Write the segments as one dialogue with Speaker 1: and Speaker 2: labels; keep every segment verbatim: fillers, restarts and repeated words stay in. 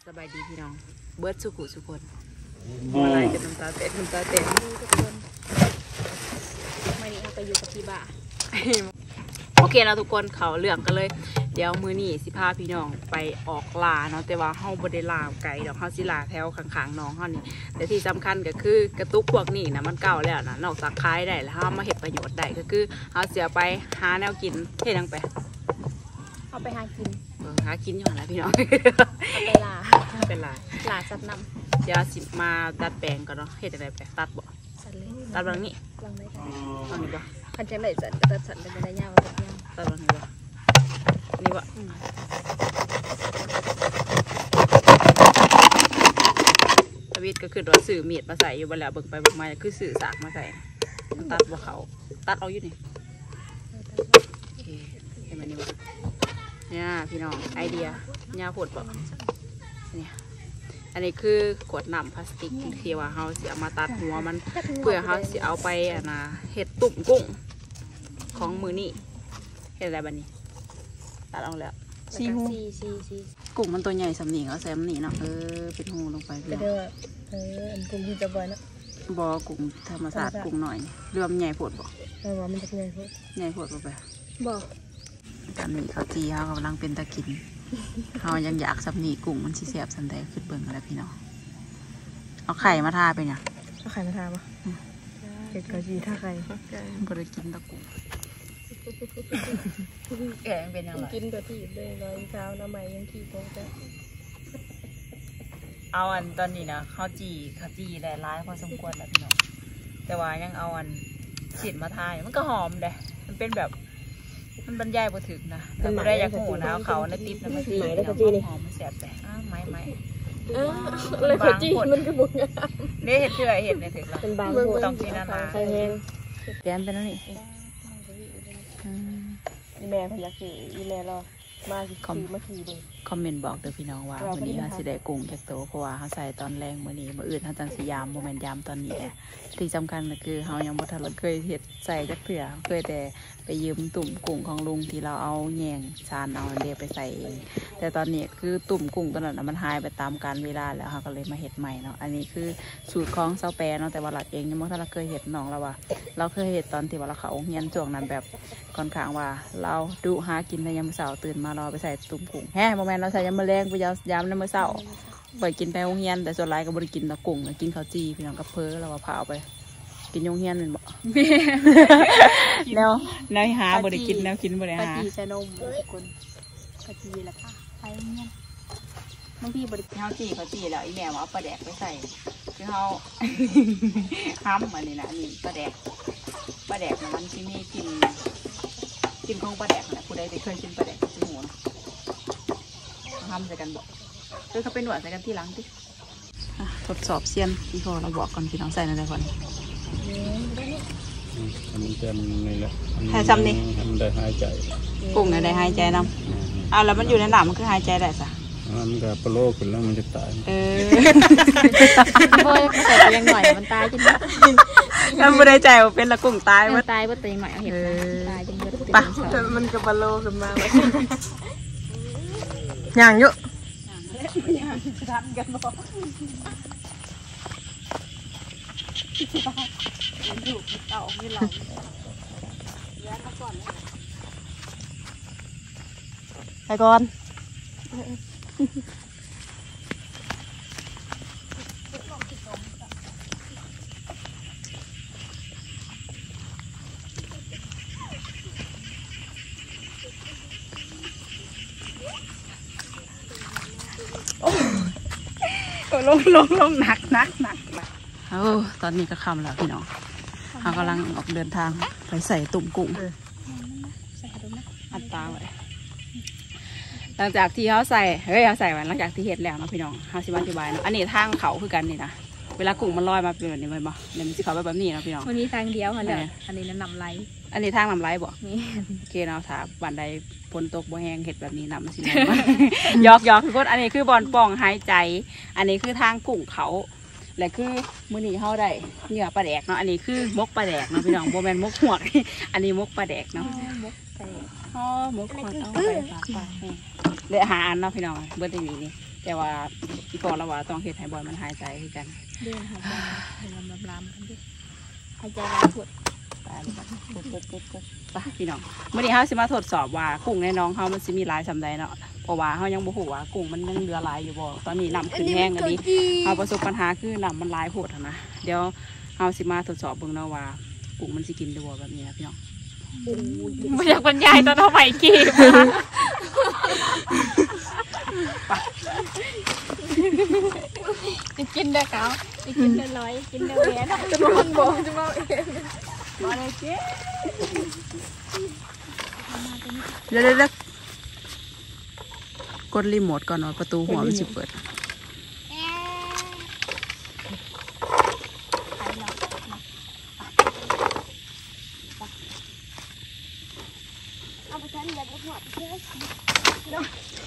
Speaker 1: สบายดีพี่น้องเบิร์ดสุขุสุคนอะไรจะน้ำตาเต้นน้ำตาเต้นทุกคน
Speaker 2: วันนี้เราไปอยู่กับพี่บ่า
Speaker 1: โอเคนะทุกคนเขาเรื่องกันเลยเดี๋ยวมือนี่สิพาพี่น้องไปออกลาเนาะแต่ว่าเฮาบ่ได้ลาไกลเดี๋ยวเฮาสิลาแถวข้างๆน้องเฮานี่แต่ที่สำคัญก็คือกระตุกพวกนี้นะมันเก่าแล้วนะนอกจากขายได้แล้วเฮามาเฮ็ดประโยชน์ได้ก็คือเฮาเสียไปหาแนวกินเฮ็ดจังไป
Speaker 2: เอาไปหากิน
Speaker 1: เออหากินอยู่หั่นแหละพี่น้อง
Speaker 2: เอาไปลา
Speaker 1: เป็นลา
Speaker 2: ลาจัดนำ
Speaker 1: เดี๋ยวสิมาดัดแปลงก่อนเนาะเฮ็ดจังได๋ไปตัดบ่
Speaker 2: สันเลย
Speaker 1: ตัดบางนี้
Speaker 2: บางได้
Speaker 1: บางนี้บ่
Speaker 2: คันจังได๋สันก็ตัดสันเป็นได้ยาวแบบยาว
Speaker 1: ตัดบางนี้บ่นี่บ่ทวิตก็คือว่าสื่อมีดมาใส่อยู่บนแล้วเบิ่งไปเบิ่งมาคือสื่อสากมาใส่มันตัดบ่เขาตัดเอาอยู่นี่โอเคเห็นไหมนี่บ่เนี่ยพี่น้องไอเดียยาผดบ่เนี่ยอันนี้คือขวดน้ำพลาสติกที่ว่าเขาเสียมาตัดหัวมันเพื่อเขาเสียเอาไปอ่ะนะเห็ดตุ่มกุ้งของมือนี่เห็ดอะไรบ้านี้ตัดเอาแล้ว
Speaker 2: ซีหูซีซีซี
Speaker 1: กุ้งมันตัวใหญ่สำนีเขาแซมนี่เนาะเออเป็นหูลงไป
Speaker 2: เดี๋ยวเอออันกุ้งที่จะบ่อยนะ
Speaker 1: บ่กุ้งธรรมชาติกุ้งหน่อยเรือมใหญ่ผดบ่
Speaker 2: เออว่ามันจะใหญ่ผด
Speaker 1: ใหญ่ผดบ่ไป
Speaker 2: บ่
Speaker 1: ตอนนี้เขาจีเขากำลังเป็นตะกินเขายังอยากสำนีกุ้งมันสีแสบสันใดขึ้นเบิ่งอะไรพี่น้องเอาไข่มาทาไปเนี่ย
Speaker 2: เอาไข่มาทาปะเก็ดกะจีท่าไข่
Speaker 1: บริกินตะกุ้งแกงเป็นยังไง
Speaker 2: กินตัวที่เลยรอยเท้าน้ำใหม่ยังขี้โตจ้ะ
Speaker 1: เอาอันตอนนี้นะข้าวจีข้าวจีแหละร้ายพอสมควรแล้วพี่น้องแต่ว่ายังเอาอันฉีดมาทายมันก็หอมเด้มันเป็นแบบมันบรรยายบ่ถึงนะแต่ไม่ได้อยากหูนะเขาในติ๊บนะมันจีหอมมันแสบแต่อ้าไม้ไม้
Speaker 2: เลยข้าวจีมันก็บุก
Speaker 1: นี่เห็ดเชื่อเห็ดในถึงละ
Speaker 2: เป็นบาง
Speaker 1: ต้องกินนานา
Speaker 2: ใส่แห้ง
Speaker 1: แกมเป็นนั่นนี่
Speaker 2: แม่พยักษ์อีแม่รอมาขี่มาขี่เลย
Speaker 1: คอมเมนต์บอกเด้อพี่น้องว่าวันนี้เขาสิได้กุ้งจากโตเพราะว่าเขาใส่ตอนแรงวันนี้เมื่ออื่นเขาจังสยามโมเมนต์ยามตอนนี้แหละที่สำคัญก็คือเขายังบ่ทันเคยเห็ดใส่จักเถื่อเคยแต่ไปยืมตุ่มกุ้งของลุงที่เราเอาแยงชานเอาเดียไปใส่เองแต่ตอนนี้คือตุ่มกุ้งตอนนั้นมันหายไปตามกาลเวลาแล้วเขาก็เลยมาเห็ดใหม่เนาะอันนี้คือสูตรของเซาแปรเนาะแต่ว่าหลักเองยังบ่ทันเคยเห็ดน้องเราว่าเราเคยเห็ดตอนที่ว่าเราเขาเฮียนช่วงนั้นแบบค่อนข้างว่าเราดูหากินในยามเช้าตื่นมารอไปใส่ตุ่มกุ้งแฮ่โมเมนต์เราใส่ยามมื้อแรงไปยามในมื้อเช้าไปกินไปโรงเรียนแต่ส่วนไรก็บริกินตะกุ้งกินข้าวจีพี่น้องกับเพอเราก็พาเอาไปกินโรงเรียนเป็นบ่แนวแนวหาบริกินแนวกินบริหา
Speaker 2: ข้าวจีใส่นมทุกคนข้าวจีแหละค่ะไปโรงเรียนบางทีบริกิน
Speaker 1: ข้าวจีข้าวจีแล้วอีแม่เอาปลาแดกไปใส่คือเขาห้ำอันนี้นะนี่ปลาแดกปลาแดกมันที่นี่กินกินของปลาแดกนะผู้ใดเคยกินปลาแดกกินหมูห้ำใส่กันบ่คือเขาเป็นหนวดใส่กันที่หลังดิทดสอบเซียนที่พอเราบอกก่อนพี่น้องใส่ในอะไรก่อน
Speaker 3: มันจะนี่แหละ
Speaker 1: ให้ซ้ำนี่
Speaker 3: มันได้หายใจ
Speaker 1: กุ้งได้หายใจน้ำอ่าแล้วมันอยู่ในหนามมันคือหายใจได้สะ
Speaker 3: มันก็ปลาขึ้นแล้วมันจะตาย
Speaker 1: เออ
Speaker 2: โบยใส่ยังหน่อยมันตายจริง
Speaker 1: แล้วไม่ได้ใจว่าเป็นละกุ้งตาย
Speaker 2: มันตายว่าตัวยังหน่อยเอาเห็ดตายจริง
Speaker 1: ปะมันกับปลาโลขึ้นมาอย่างเยอะทันกันบ่อยู่เต่าไม่หลับแยกมาก่อนไปก่อนลงลงลงหนักหนักหนักโอ้ตอนนี้ก็ค่ำแล้วพี่น้องเขากำลังออกเดินทางไปใส่ตุ่มกุ้งอัดตาไว้หลังจากที่เขาใส่เฮ้ยเขาใส่ไว้หลังจากที่เห็ดแล้วนะพี่น้องเขาสิบอธิบายนะอันนี้ทางเขาคือกันนี่นะเวลากุ้งมันลอยมาเป็นแบบนี้มันบ่เนี่ยมันสิเขาไปแบบนี้นะพี่น้อง
Speaker 2: วันนี้ทางเดียวค่ะเนี่ยอันนี้น้ำไหล
Speaker 1: อันนี้ทางน้ำไหลบ่โอเคเนาะถ้าวันใดฝนตกบ่แห้งเห็ดแบบนี้น้ำมันสิยอกยอกทุกคนอันนี้คือบอลป่องหายใจอันนี้คือทางกุ้งเขาและคือมื้อนี้เขาได้เนื้อปลาแดกเนาะอันนี้คือมกปลาแดกเนาะพี่น้องโบแมนมกหวกอันนี้มกปลาแดกเนาะ
Speaker 2: มกแดก
Speaker 1: อ๋อมกหวกเอาไปฝากไปเลยหาอันเนาะพี่น้องเบิร์ดนี่นี่แต่ว่าอีกอนเราว่าต้องเฮ็ดให้บอลมันหายใจคือกัน
Speaker 2: เดินหายใจเดินลำลำกันดิหายใจแรงปวด
Speaker 1: ไปปุ๊บปุ๊บปุ๊บปุ๊บไปพี่น้องมื้อนี้เฮาสิมาทดสอบว่ากุ้งในน้องเฮามันสิมีหลายสำใดเนาะเพราะว่าเฮายังบ่ฮู้ว่ากุ้งมันยังเหลือหลายอยู่บ่ตอนนี้น้ำขึ้นแห้งอันนี้เฮาประสบปัญหาคือน้ำมันหลายโพดหั้นนะเดี๋ยวเฮาสิมาทดสอบเบิ่งเนาะว่ากุ้งมันสิกินได้บ่แบบนี้นะพี่น้องบ่อยากบรรยายตอนเฮาไปกิน
Speaker 2: จะกินได้เขาจะกินได้ร้อยกินได้แหวนจะมองบอกจะมองเอง
Speaker 1: มาเลยเจ๊เดี๋ยวเดี๋ยวกดรีโมทก่อนเนาะประตูหัวมันสิเปิด
Speaker 2: เอาไปใช้เงินหัวเพื่อ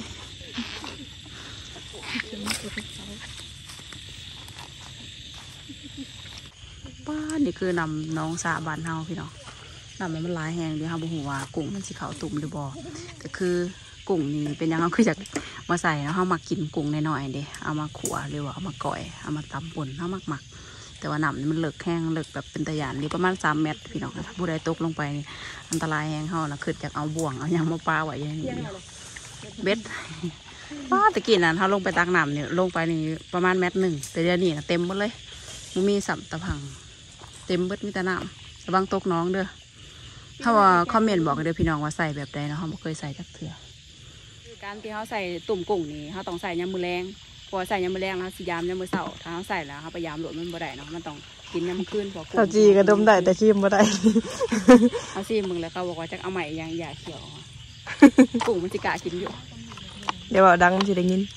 Speaker 1: ป้านี่คือนำน้องสาบานเฮาพี่น้องนำมันหลายแหงเดี๋ยวเฮาบ่ฮู้ว่ากุ้งมันสิเข้าตุ่มหรือบ่ก็คือกุ้งนี่เป็นหยังเฮาคืออยากมาใส่เนาะเฮามักกินกุ้งน้อยๆเด้เอามาขั่วหรือว่าเอามาก่อยเอามาตำป่นเฮามักมักแต่ว่าน้ำนี่มันเลิกแห้งเลิกแบบเป็นตะหยานนี่ประมาณสามเมตรพี่น้องถ้าผู้ใดตกลงไปนี่อันตรายแหงเฮานะคืออยากเอาบ่วงเอาหยังมาปาไว้อย่างนี้เบ็ดป้าตะกี้นั้นเฮาลงไปตักน้ำนี่ลงไปนี่ประมาณเมตรหนึ่งแต่เดี๋ยวนี้นะเต็มหมดเลยมันมีสัมตะพังเต็มเบิดมีแต่น้ำระวังตกน้องเด้อถ้าว่าคอมเมนต์บอกเด้อพี่น้องว่าใส่แบบใดเนาะเขาไม่เคยใส่จักเถื่อการที่เขาใส่ตุ่มกุ้งนี่เขาต้องใส่ยามมือแรงพอใส่ยามมือแรงแล้วสิยามยามมือเสาถ้าเขาใส่แล้วเขาพยายามหลดมันบ่ได้เนาะมันต้องกินยามมื้อคืนพอกุ้ง
Speaker 4: ข้าวจีกระดมได้แต่ชิมบ่ได้
Speaker 1: เขาซีมึงแล้วเขาบอกว่าจะเอาใหม่ยังอย่าเขียวกุ้งมันสิกะกินอยู่
Speaker 4: เดี๋ยวว่าดังมันสิได้ยิน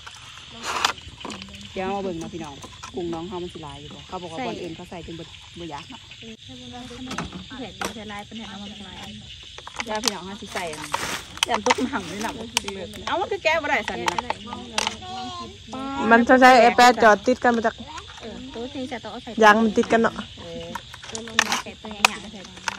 Speaker 1: เดี๋ยวมาเบิ่งนะพี่น้องกุ้งน้องเขามันสิลายอยู่บ่เขาบอกว่าคนอื่นเขาใส่จนบ่บ่อยากเนาะ
Speaker 2: เห็ดจะลายเป็นเห็ดเอามาลาย
Speaker 1: เดี๋ยวพี่น้องเขาสิใส่อันยันตุกหนังเลยนะเอามันคือแก้บ่ได้สันนี่นะ
Speaker 4: มันจะใช้ไอแปดจอดติดกันมาจาก
Speaker 2: เออตัวที่จะต้องเอาใส่
Speaker 4: ยางมันติดกันเนาะ
Speaker 2: ตัวลงมาใส่ตัวใหญ่ๆใส่เขา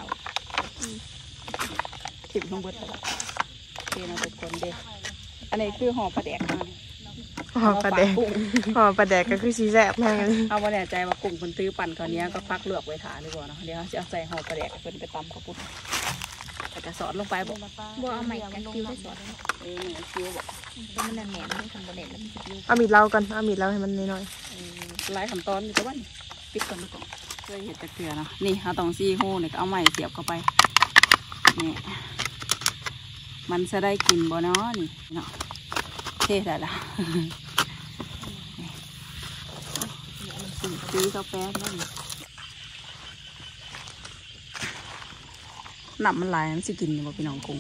Speaker 1: ถิ่มลงเบิดแล้วเทนะทุกคนเด้อันนี้คือห่อปลาแดกมา
Speaker 4: ห่อปลาแดกห่อปลาแดกก็คือสีแซ่บแม่งเลย
Speaker 1: เอาบ่แน่ใจว่ากุ้งเพิ่นตื้อปั่นคราวนี้ก็พักเลือกไว้ถาดีกว่าเนาะเดี๋ยวจะเอาใส่ห่อปลาแดกเพิ่นไปตำข้าวปุ้นแต่กระสอดลงไปบ่
Speaker 2: บัวเอาใหม่กันคิวได้สด
Speaker 1: เอ้ยเนี่ยคิวบ่
Speaker 2: ตัวมันแหนมไม่ทำบะเด็ดแล้วมันจะคิว
Speaker 4: เอามีดเล่ากันเอามีดเล่าให้มันน้อย
Speaker 1: เออหลายขั้นตอนอยู่แต่ว่านี่ปิดก่อนก่อนเคยเห็นตะเกียบเนาะนี่เอาตองซี่โฮนี่ก็เอาไม้เสียบเข้าไปนี่มันจะได้กินบ่เนาะนี่เนาะเท่ได้ละซื้อกาแฟนั่นหนับมันลายมันสิกินอยู่บ่พี่น้องกุ้ง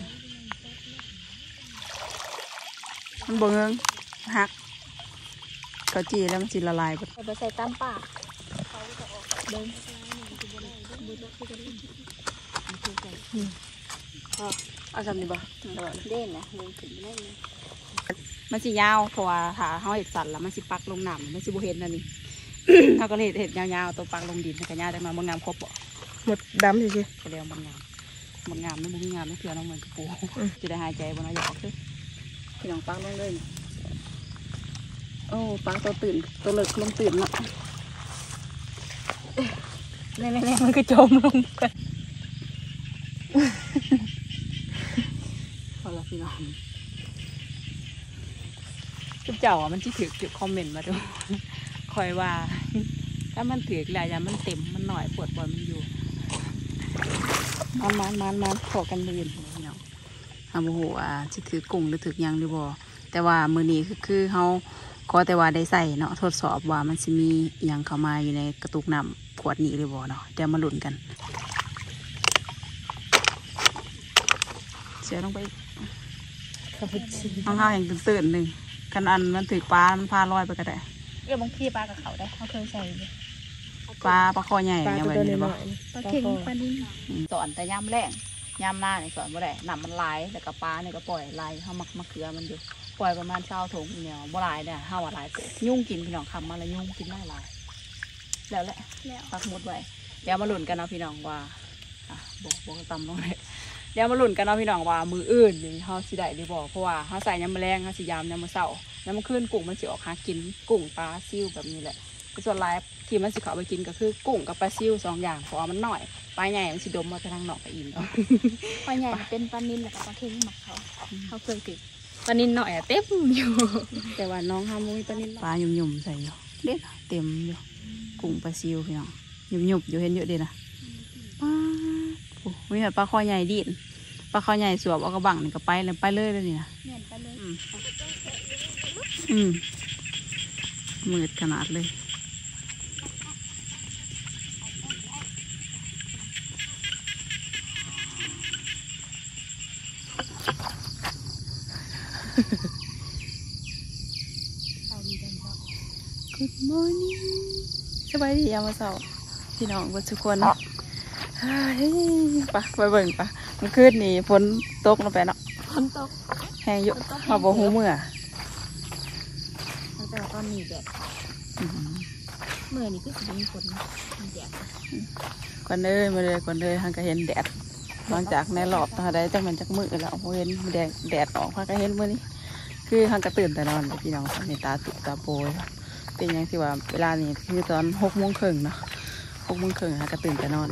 Speaker 1: มันบ่เงงหักเขาจีแล้วมันสิละลายไป
Speaker 2: ไปใส่ตามปาก
Speaker 1: เอาจำนี่บ่
Speaker 2: เด่นนะเด่นขึ้นได้เลย
Speaker 1: มันสิยาวเพราะว่าถ้าเขาเห็ดสันแล้วมันสิปักลงน้ำมันสิบ่เห็นนั่นนี่ เขาก็เลยเห็ดเห็ดยาวๆตัวปักลงดินมันก็ยาวแต่มาบางงามครบบ่
Speaker 4: ๆหมดดำสิ
Speaker 1: ก็เรียกบางงามบางงามนั่นบางงามนั่นเถื่อนน้องเหมือนกระปูจะได้หายใจบ่เนาะอยากคือพี่น้องปักลงเลยนี่โอ้ปักตัวตื่นตัวเลิกลงตื่นเนาะแน่ๆมันก็จมลงไปพอละพี่น้องจุ๊บเจ้าอ่ะมันที่ถือเก็บคอมเมนต์มาดูคอยว่าถ้ามันถือหลายอย่างมันเต็มมันหน่อยปวดบอลมันอยู่มันมันมันมันขอกันมือพี่น้องทำโอ้โหอ่ะที่ถือกุ้งหรือถือยังหรือบ่แต่ว่ามือนี้คือคือเขาขอแต่ว่าได้ใส่เนาะทดสอบว่ามันจะมีอย่างเข้ามาอยู่ในกระตุกน้ำขวดนี้หรือบ่เนาะเดี๋ยวมาลุ้นกันเสียลงไปห้องห้าแห่งตื่นๆหนึ่งกันอันมันถือปลา มันพาลอยไปก็ได้
Speaker 2: เออบางทีปลากับเขาได้เขาเคยใส่
Speaker 1: ปลาปลาคอใหญ่
Speaker 4: ปลา
Speaker 1: ยังไง
Speaker 4: ตัว
Speaker 1: นี่
Speaker 4: น้
Speaker 1: บ่
Speaker 4: อย
Speaker 2: ปลาเค็งปลาดิ้น
Speaker 1: สอนแต่ย่ำแรงย่ำหน้าเนี่ยสอนบ่ได้น้ำมันไหลแต่กับปลาเนี่ยก็ปล่อยไหลเขามักมะเขือมันอยู่ปล่อยประมาณเช้าถุงเนี่ยบ่ไหลเนี่ยห้าว่าไหลเกิดยุ่งกินพี่น้องคำมาแล้วยุ่งกินได้หลายแล้วแหละ
Speaker 2: แล้ว
Speaker 1: ปักหมุดไว้เดี๋ยวมาลุ้นกันเนาะพี่น้องว่าอ่ะบอกบอกตำลงเลยเดี๋ยวมาลุ้นกันเนาะพี่น้องว่ามืออื่นนี่เขาสิได้หรือบ่เพราะว่าเขาใส่ยำแมลงเขาสิยามยำมะเสาแล้วมันขึ้นกุ้งมันสิออกหากินกุ้งปลาซิวแบบนี้แหละส่วนหลายที่มันสิเขาไปกินก็คือกุ้งกับปลาซิวสองอย่างเพราะว่ามันหน่อยปลาใหญ่มันสิดมมาไปทางนอกไปอินเนาะ
Speaker 2: ปลาใหญ่เป็นปลานิลแล้วก็ปลาเค็งหมักเขาเขาเคยติดปลานิลหน่อยอะเต็มอยู่
Speaker 1: แต่ว่าน้องห้ามมุ้ยปลานิลปลาหยุ่มๆใส่อยู่เด็ดเต็มอยู่กุ้งปลาซิวพี่น้องหยุ่มๆอยู่เห็นเยอะดีนะปลาโอ้มีแบบปลาคอใหญ่ดินปลาคอใหญ่สวบเอากระบังนี่ก็ไปเลยไปเลยเลยนี่นะ
Speaker 2: เนียนไปเลย
Speaker 1: อืมมืดขนาดเลยGood morning สบายดียามเช้าพี่น้องทุกคนเฮ้ยปะไปเบิ่งปะเมื่อคืนนี่ฝนตกลงไปเนาะ
Speaker 2: ฝนตก
Speaker 1: แห้งอยู่มาบ่หูเมื่อ
Speaker 2: แต่ตอนนี้แดดเมื่อนี้ก็จะมีฝนมีแดด
Speaker 1: ก่อนเลยมาเลยก่อนเลยทางก็เห็นแดดหลังจากในรอบตาได้จังมันจักมือแล้วพอเห็นแดดแดดออกพาก็เห็นเมื่อนี้คือทางก็ตื่นแต่นอนพี่น้องในตาตุตาโปยเป็นอย่างที่ว่าเวลานี้คือตอนหกโมงครึ่งเนาะหกโมงครึ่งทางก็ตื่นแต่นอน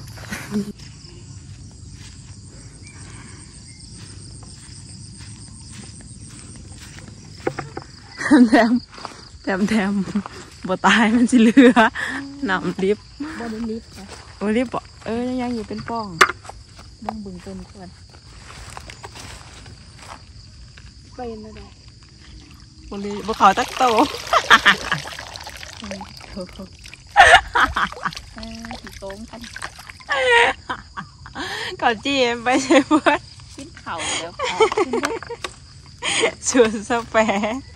Speaker 1: แถมแถมแถมบ่ตายมันสิเหลือน้ำลิฟ
Speaker 2: บอดี้ลิฟต์นะ
Speaker 1: โอ้ลิฟบ่เออยังยังอยู่เป็นป้อง
Speaker 2: บ้องบึงเป็นก่อนไปเลยได้
Speaker 1: บุรีบุเขาตักโต
Speaker 2: เออถึงโต้มกัน
Speaker 1: เขาจีไปใช่เพื่อน
Speaker 2: กินเข่าแล้ว
Speaker 1: ชวนสเปร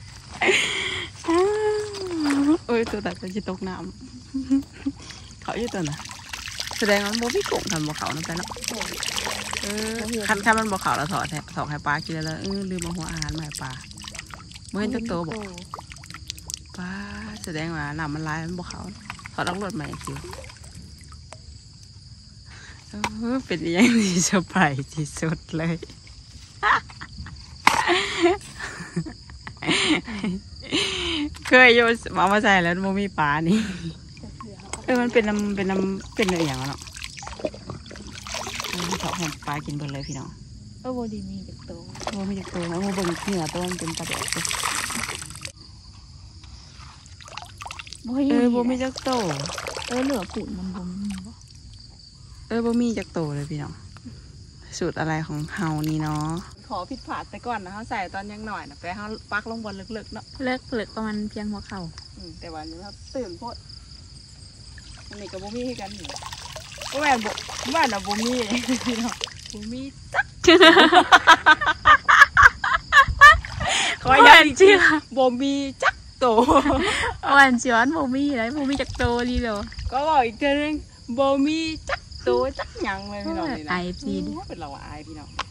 Speaker 1: เอ้ยตัวตัดจะจิตกน้ำเขาอยู่ตัวน่ะแสดงว่าโมพี่กุ้งทำบ่เขานั่นไปเนาะเออคันคันมันบ่เขาแล้วถอดถอดให้ปลากินแล้วเออลืมเอาหัวอาหารมาให้ปลาเมื่อจักโตบอกปลาแสดงว่าน้ำมันลายมันบ่เขาถอดออกรถใหม่คิวเออเป็นอย่างนี้เซอร์ไพรส์ที่สุดเลยเคยโยนมามาใส่แล้วมันมีปลานี่เออมันเป็นน้ำเป็นน้ำเป็นอะไรอย่างเนาะเขาให้ปลากินเบนเลยพี่น้อง
Speaker 2: เออบอดี้มีจากโต
Speaker 1: โอ้ไม่จากตัวนะโอ้เบิ่งเหนือตัวมันเป็นปลาแดกเลยเออโบมีจากโต
Speaker 2: เออเหลือปุ่นมันบ่มีบ่
Speaker 1: เออโบมีจากโตเลยพี่น้องสูตรอะไรของเฮานี่เนาะขอผิดพลาดแต่ก่อนนะเขาใส่ตอนยังหน่อยนะไปเขาปักลงบนลึกๆเนาะ
Speaker 2: เลิกเหลือประมาณเพียงหัวเข่า
Speaker 1: อืมแต่วันนี้ครับตื่นโพดอันนี้กับโบมี่กันอยู่ก็แม่นบ่บ้านอะโบมี่พี่น้องโบมี่จักขอย้ำชื่อโบมี่จักโต
Speaker 2: วันช้อนบ่มีอะไรบ่มีจากโตดีเลย
Speaker 1: ก็บอกอีกเทีนึงโบมี่จักโตจักหยังเลยพี่น้องนี่นะ
Speaker 2: ไอซี
Speaker 1: เป็นเราอายพี่น้อง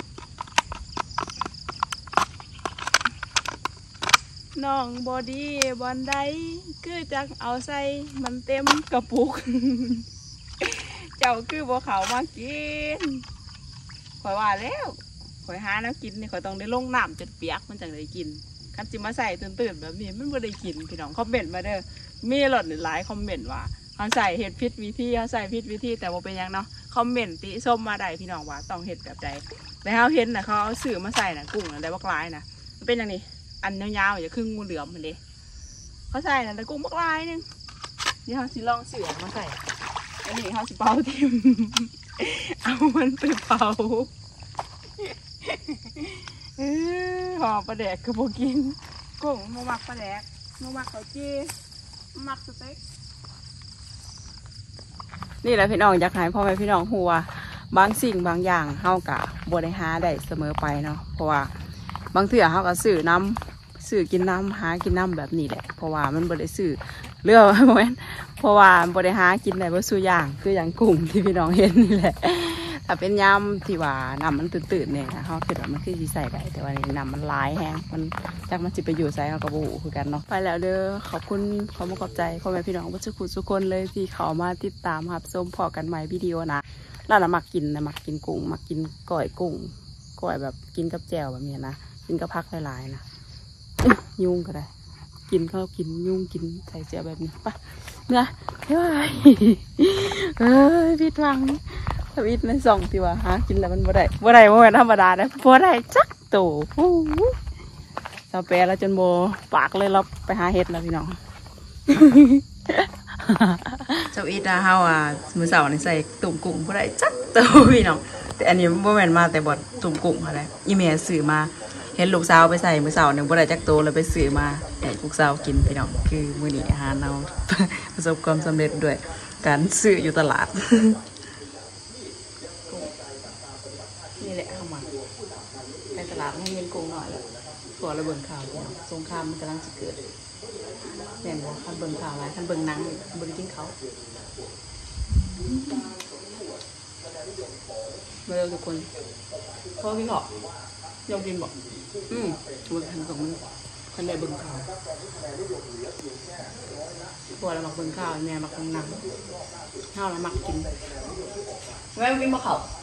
Speaker 1: น้องบอดี้บอลได้คือจักเอาใส่มันเต็มกระปุก เจ้าคือบัวเขามากินข่อยว่าแล้วข่อยหาแล้วกินนี่ข่อยต้องได้ลงน้ำจนเปียกมันจังได้กินคันจิมาใส่ตื่นๆแบบนี้มันไม่ได้กินพี่น้องคอมเมนต์มาเด้อมีหลอดหลายคอมเมนต์ว่าเขาใส่เห็ดพิษวิธีเขาใส่พิษวิธีแต่ว่าเป็นยังเนาะคอมเมนต์ติส้มมาได้พี่น้องว่าต้องเห็ดแบบใดแต่เขาเห็นนะเขาเอาสื่อมาใส่นะกุ้งนะได้บักลายนะมันเป็นอย่างนี้อันยาวๆอย่าครึ่งงูเหลือมมันเด้เขาใส่นะแต่กุ้งบักลายนึงเดี๋ยวเขาสิลองเสือมาใส่อันนี้เขาสิเป่าทิม เอามันไปเป่าเออหอปลาแดกก็บอกกินกุ้งมาหมักปลาแดกมาหมักเขาจี้มาหมักสเต็กนี่แหละพี่น้องอยากให้พ่อแม่พี่น้องหัวบางสิ่งบางอย่างเฮากะบริหาได้เสมอไปเนาะเพราะว่าบางเถื่อเฮากะสื่อน้ำสื่อกินน้ำหากินน้ำแบบนี้แหละเพราะว่ามันบริสื่อเรื่องโมเมนต์เพราะว่าบริหากินได้บ่สู้อย่างคืออย่างกุ้งที่พี่น้องเห็นนี่แหละถ้าเป็นยำที่ว่าน้ำมันตื่นๆเนี่ยเขาคิดว่ามันคือสีใส่ได้แต่ว่านี่น้ำมันลายแห้งมันจากมันจิไปอยู่ใส่เขากระบูคือกันเนาะไปแล้วเด้อขอบคุณขอมาขอบใจพ่อแม่พี่น้องทุกคนทุกคนเลยที่เขามาติดตามครับชมพอกันใหม่วิดีโอนะเราน่ะมักกินนะมักกินกุ้งมักกินก้อยกุ้งก้อยแบบกินกับแจ่วแบบนี้นะกินกับผักหลายๆนะยุงก็ได้กินข้าวกินยุงกินใส่เจียแบบนี้ปะเนื้อเฮ้ยเอ้ยพี่ทวังทวิตในสองที่ว่าหากินแล้วมันบ่ได้บ่ได้บ่แม่นธรรมดานะบ่ได้จักโตเราแปลแล้วจนโบปากเลยเราไปหาเห็ดแล้วพี่น้องเจ้าอีตาเฮาอ่ะมื้อเสาร์นี่ใส่ตุ่มกุ้งบ่ได้จักโตพี่น้องแต่อันนี้บ่แม่นมาแต่บ่ตุ่มกุ้งอะไรอีแม่ซื้อมาเห็นลูกสาวไปใส่มื้อเสาร์นึงบ่ได้จักโตเลยไปซื้อมาให้ลูกสาวกินพี่น้องคือมื้อนี้อาหารเราประสบความสำเร็จด้วยการซื้ออยู่ตลาดนี่แหละเข้ามาในตลาดให้เงินกุ้งหน่อยแล้วพอเราเบิ่งข่าวพี่น้องสงครามมันกำลังจะเกิดแม่นบ่คันเบิ่งข่าวหลายคันเบิ่งหนังบ่ได้กินเขามาเร็วทุกคนพ่อกินหรอยอมกินบอกอืมมันทันสองมันคันได้เบิ่งข่าวพอเรามักเบิ่งข่าวแม่มักเบิ่งหนังข้าวเรามักกินแม่กินบ่ข่าว